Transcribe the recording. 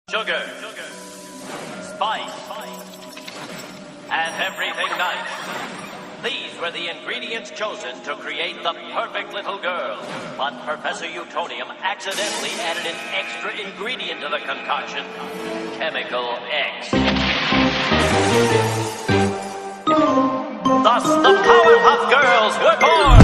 sugar, spice, and everything nice. These were the ingredients chosen to create the perfect little girl. But Professor Utonium accidentally added an extra ingredient to the concoction, Chemical X. Thus, the Powerpuff Girls were born!